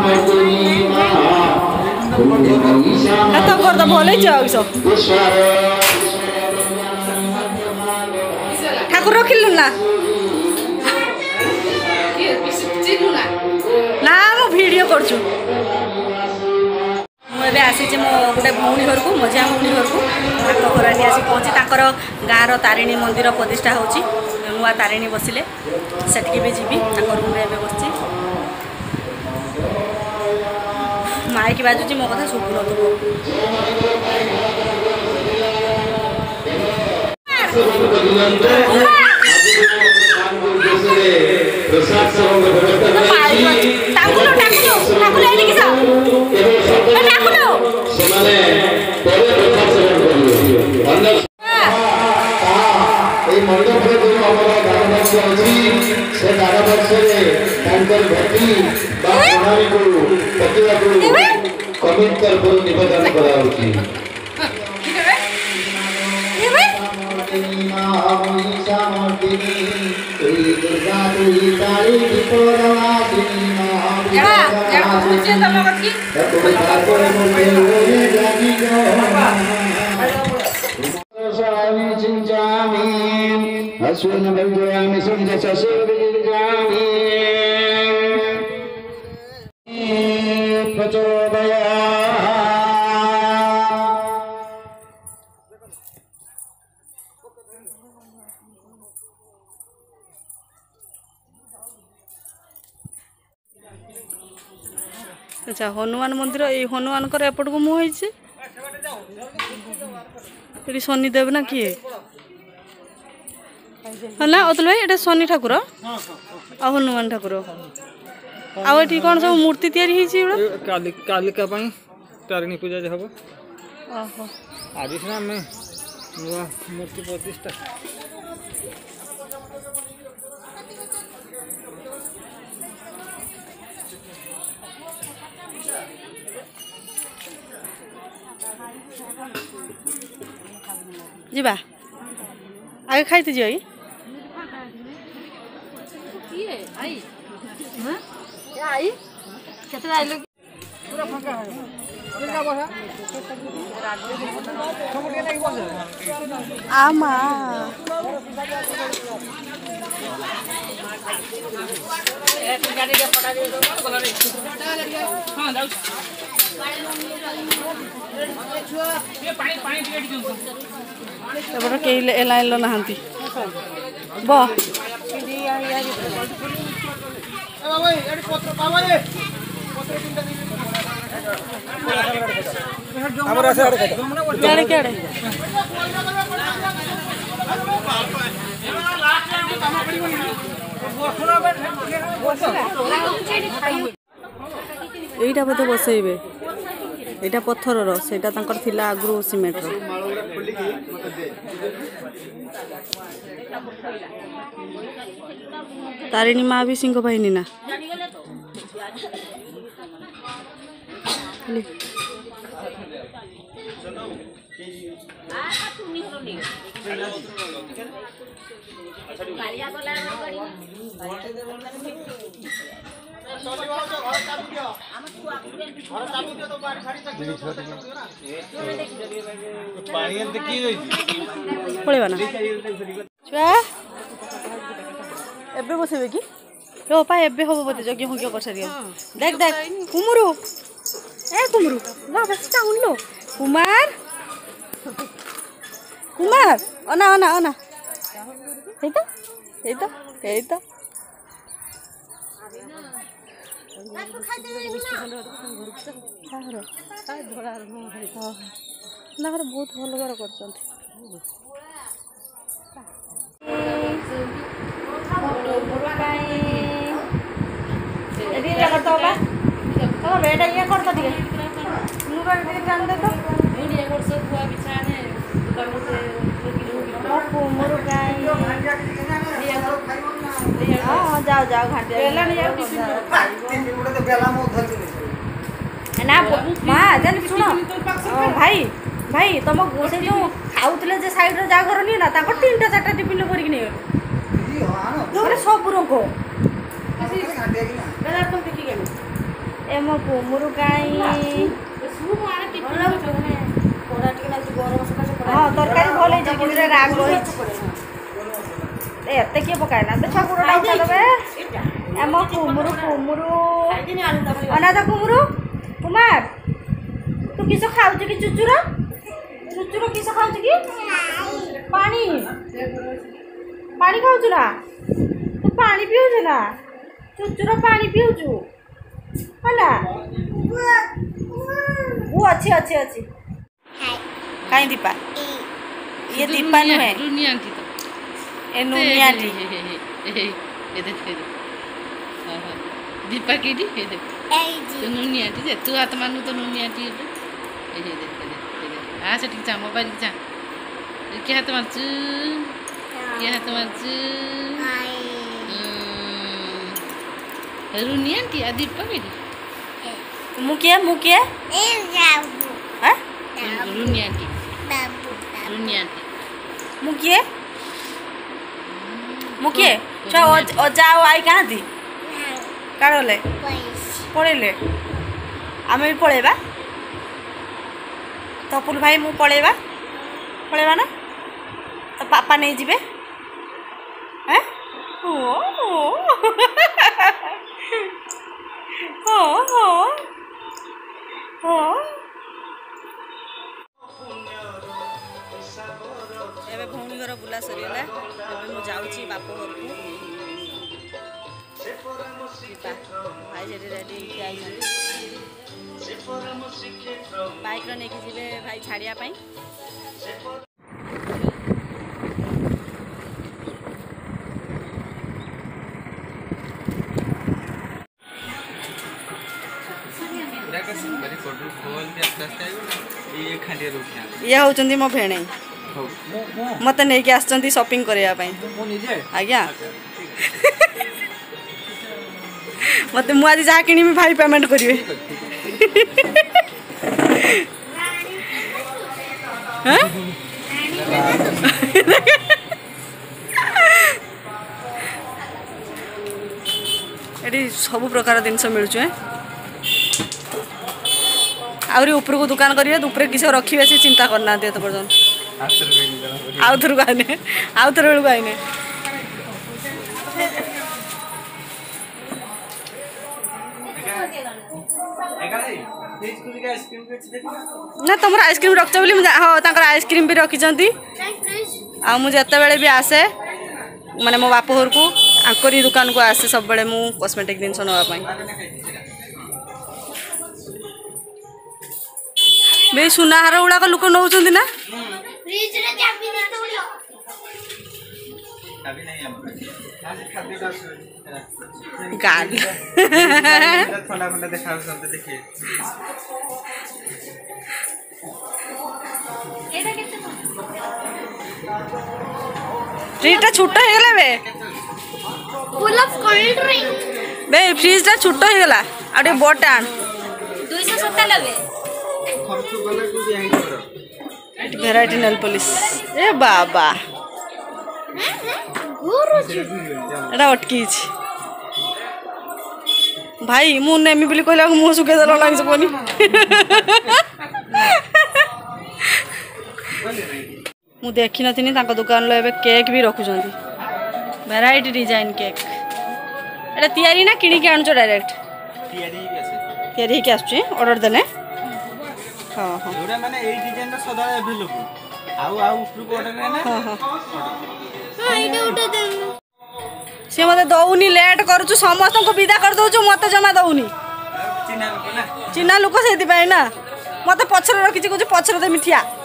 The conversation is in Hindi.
तो गर्दा भलै छ ठाकुर रखिलु ना ना मो वीडियो करछु मुझे आसी मो गोटे भौणी घर को मझिया भौणी घर को घर आसी पहुँची ताकर गाँव तारिणी मंदिर प्रतिष्ठा होची नुआ तारिणी बसिले सेठकी भी जीवी रूम रे बस माइक बाजुची मो कथा शुभु कमेंट कर निवेदन कराउची अच्छा हनुमान मंदिर ये हनुमान एपट को मुँह ये शनिदेव ना किए ना अतुल भाई ये शनि ठाकुर आ हनुमान ठाकुर आठी कौन सब मूर्ति तैयारी कालिका तारिणी पूजा हम आज सीना आम नुआ मूर्ति प्रतिष्ठा जीवा आगे खाई जी आमा कई लाइन लो नहांती बो এইটা बोधे बसैबे एटा पत्थर सेटा तांकर थिला आगु सीमेंट तारिणी माँ भी सिंह बाहिनी ना पड़ेगा ना छुआ एबे बसेबे कि रो पा एबे होबो बोते जग्य होग्य कर सारिया देख देख कुमुरु ए कुमुरु वा बस टाउन लो कुमार कुमार अना अना अना हे तो बहुत भल घर कर जाओ जाओ ना माँ जान शुण भाई भाई तुम से जो खाऊले जे साइड रे जा घर नहीं ना ताको 3टा 4टा टिफिन करके नहीं गले सब रंग ए मो कुमुरु काई हाँ तरकारी भल है कि राग रही एत किए पकाए ना तो छकुड़ा उठा देवे ए मो कुमुरु कुमुरु अनाथ कुमुरु कुमार तू किस खाऊ कि चुचुर चुचुर किस खाऊ कि पानी पानी खाऊ ना तू पानी पीऊ ना चुचुर पानी पीऊ है वो अच्छी अच्छी अच्छी कहीं दीपा ये दीपा नुहे ए नुनी आंटी दीपा की नुनी आंटी जे तू हाथ मानू तो नुनी आंटी हाँ से ठीक जा मोबाइल जा क्या हाथ मारचु क्या हाथ मारचु रुनी आंटी आ दीपा की मुकिया मुकिया हाँ रुनी आंटी रुनी आंटी मुकिए मुकिए जाओ जाओ आई कहाँ थी काड़ले पड़े आम भी पलैबा तपुल भाई मु पलैबा पलैबा ना तो पापा नहीं जीवे हैं ओ एबे भौणी घर बुला सरीगला एबे मु जाउची बाप घर को भाई जेडी रेडी आई बाइक रे नेकी जिवे भाई छाड़िया पाई ये होचंदी मो भेणे मत नहीं के आछंती शॉपिंग करिया पई आज्ञा मत मु आज जा किनी भाई पेमेंट करिवे हैं एडी सब प्रकार जिनस मिलुछ आहरी ऊपर को दुकान करेंगे ऊपर किसी रखिए से चिंता करना तो पर्यटन आउ थर को आने आउ थर बेलू आईने ना तुम आइसक्रीम रखच बोली हाँ तर आइसक्रीम भी रखिंट मुझे भी आसे माने मो बाप घर को आंकरी दुकान को आसे सब बड़े मु कॉस्मेटिक जिनस नापी बे सुनाहार गुड़ाक लोक नौ ना फ्रिजटा छोट हो गला बे फ्रिजटा छोट हो गला आ बड़ा 297 भेराइटी नेल पॉलिश ए बाबा एटा अटकी भाई मु नेमी बोली कहला मुह सुखे दल लगे पनी मु देखी नथिनी तांको दुकान लो एबे केक भी रखुछंती भेराइटी डिजाइन केक एटा तयारी ना किणी के आणछो डायरेक्ट तयारी के आछे ऑर्डर देने हाँ हाँ माने एई डिजाइन रा सदा अवेलेबल आउ ऊपर को ऑर्डर है ना हाँ हाँ इडे उठा दे से मते दउनी लेट करूछु समस्त को विदा कर दउछु मते जमा दउनी चिन्ना लोक सेति पाए ना मते पछर रखिछि कुछ पछर दे मिठिया